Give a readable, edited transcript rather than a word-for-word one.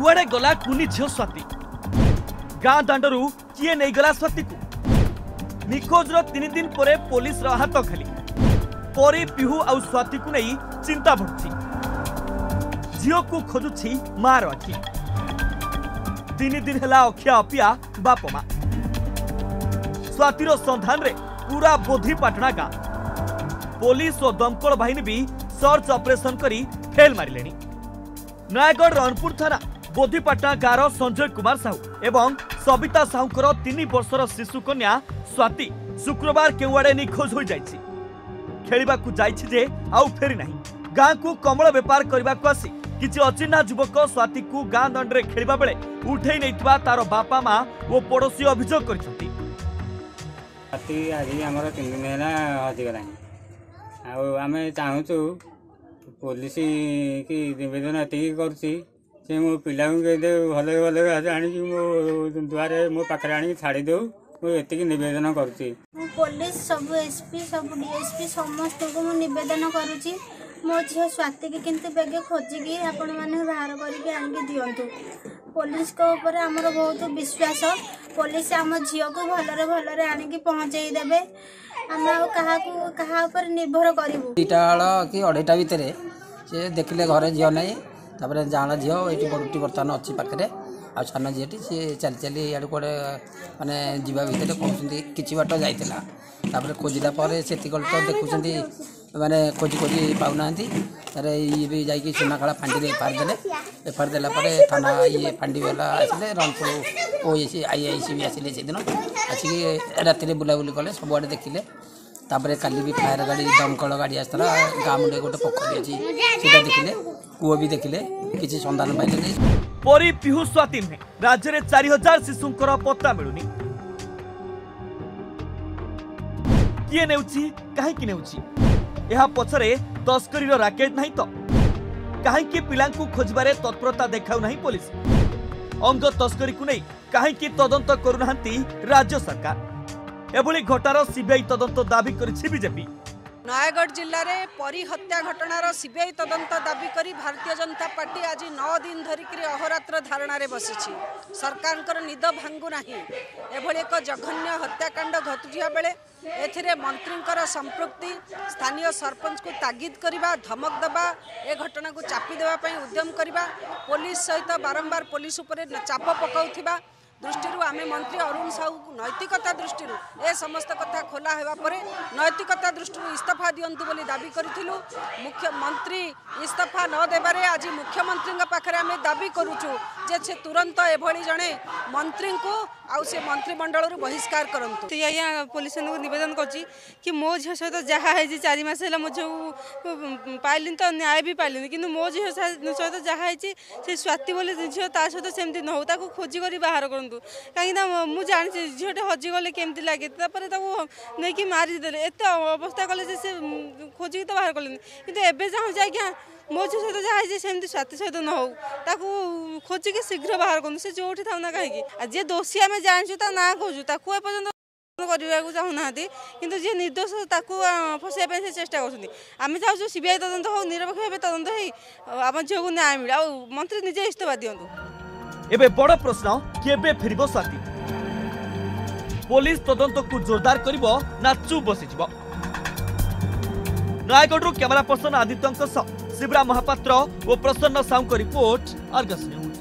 कुआड़े गला कुनी झील स्वाति गाँ दांडरू किए नहीं गला स्वाति को निखोज 3 दिन पर पुलिस हाथ खाली परी पिहू आउ स्वाति को नहीं चिंता बढ़ुची झील को खोजुची मार आखि 3 दिन है अखिया अपिया बाप माँ स्वातिर संधान रे पूरा बोधीपाटना गाँ पुलिस और दमकल बाहिनी भी सर्च ऑपरेशन करी फेल मारिले। नयागढ़ रणपुर थाना बोधीपाटना गाँव संजय कुमार साहू एवं सबिता साहूकर 3 वर्षर शिशु कन्या स्वाति शुक्रवार केउआड़े निखोज हो जाइछि खेलिबा को जाइछि जे आउ फेरी नाही गाँ को कमल बेपार करबा को आसी किछि अचिन्हा युवक स्वाति को गाँ दंडरे खेलिबा बेले उठेई नैथिबा तार बापा माँ और पड़ोशी अभियोग करछथि। स्वाति आज हमर 3 दिन हैला हजिगला आमे चाहूँ पुलिस की निवेदन एति करुँची से मो पिला भले भले आनी मो दुआरे मो पाखे आनी छाड़ी दो मुझे निवेदन करुँची पुलिस सब एसपी सब डीएसपी समस्त को निवेदन करुँची मो झील स्वाति की किंतु बेगे खोजिकी आपण मैंने बाहर करके आनिक दिंतु पुलिस को ऊपर आमर बहुत विश्वास पुलिस आम झील को भलरे भलरे आनिक पहुँचाई देबे आम क्या निर्भर करूँ 2टा कि 2:30 भितर से देखिले घरे झील ना तापर जाना झील ये बड़ुटी बर्तमान अच्छी पाखे आ सान झीटी सी चली चली इे कौटे मानने जीवा भितर कहते कि बाट जाता खोजला से तो देखुं मैंने खोजी खोजी पाऊना तार ये भी जा सुनाखाड़ा फांडी एफआईआर देला थाना ये फांडी वाला आसिले रणपुर ओएसी आईआईसी भी आसिले से दिन आसिक राति बुलाबुली कले सबुआड़े देखिले तापर काली भी फायर गाड़ी दमकल गाड़ी आसला गाँ मुंडे गोटे पोखरी अच्छी सीटा देखिले कूह भी देखिले किसी संधान पाइले नहीं। परी पिहू स्वाति नुहे राज्य में 4000 शिशुंकर पत्ता मिलुनी किए नेउची काहेकि नेउची यह पछरे तस्करी राकेट नहीं तो काहेकि पिलांकु खोजबारे तत्परता देखाउ नहीं पुलिस अंग तस्करी को नहीं काहेकि तदंत करुनाहांती राज्य सरकार एभली घटनार सीबीआई तदंत दाबी करिछि बीजेपी। नयागढ़ जिले में परी हत्या घटनार सीबीआई तदंत दाबी करी भारतीय जनता पार्टी आज 9 दिन धरिक अहोरात्र धारणा बसी सरकार निद भांगु नाही एभली एक जघन्य हत्याकांड घटुवा बेले एथिरे मंत्री संपृक्ति स्थानीय सरपंच को तागिद करने धमक देवा ए घटना को चापी देवाई उद्यम करने पुलिस सहित बारंबार पुलिस उपर चाप पकाउथिबा दृष्टि आम मंत्री अरुण साहू नैतिकता दृष्टि ए समस्त कथा खोला होगा पर नैतिकता दृष्टि इस्तीफा दिंतु बोली दाबी करूँ मुख्यमंत्री इस्तीफा न देबारे आज मुख्यमंत्री पाखे आम दाबी करुचु जे से तुरंत एभली जड़े मंत्री को आउ से मंत्रिमंडल बहिष्कार करंतु। पुलिस निवेदन कि मो झील सहित जहाँ 4 मास है मो झील पाइली तो न्याय भी पाइली कि मो झील सहित जहाँ से स्वाति बोली झील ता सहित सेमती न हो खोजिक बाहर करूँ कहीं मुझे जानी झीटे हजिगले केमती लगे नहीं कि मारिदे एत अवस्था कले खोजिक तो बाहर कले कि एवं चाहूँ आज्ञा मो झील सहित जहाँ सेमती स्वाति सहित न हो खोजिक शीघ्र बाहर करूँ से जो था ना कहीं जी दोषी आम जानूँ ता ना खोजु एपर्तंत करने को चाहूना कि जी निर्दोष फसाइबा से चेष्टा करें चाहूँ सीबीआई तदंत हो निरपेक्ष भाव तदंत हो आम झील को न्याय मिले आ मंत्री निजे इस्तीफा दिंतु। एबे बड़ प्रश्न केबे फिरबो स्वाति पुलिस तदंत को जोरदार करिवो ना चुप बसिजिवो। नयागढ़ कैमरा पर्सन आदित्य शिवराम महापात्र और Prasanna Sahu report Argus news.